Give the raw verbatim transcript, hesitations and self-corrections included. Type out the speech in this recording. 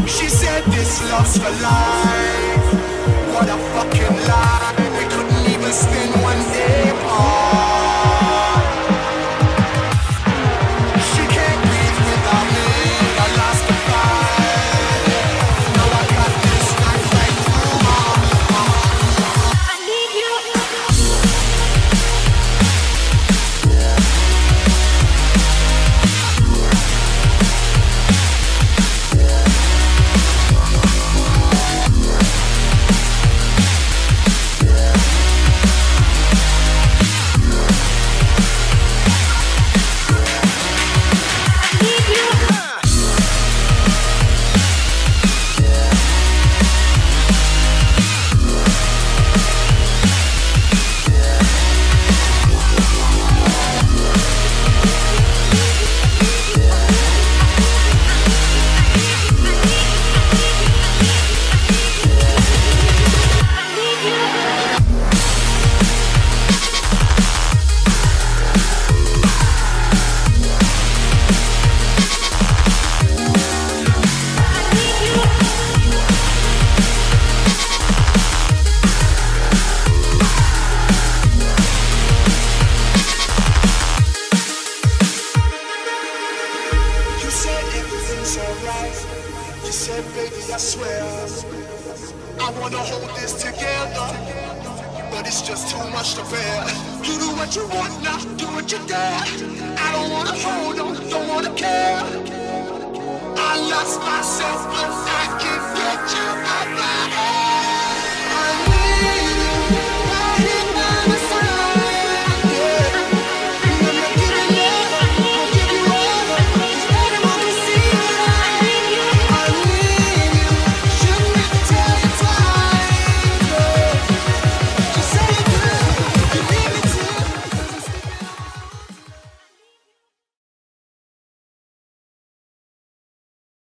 She said this love's for life. What a fucking lie. We couldn't even spend one day apart. She can't breathe without me. I lost the fight. Now I got this knife right through my heart. I need you. You said, baby, I swear I wanna hold this together, but it's just too much to bear. You do what you want now, do what you dare. I don't wanna hold on, don't wanna care. I lost myself, but I can't.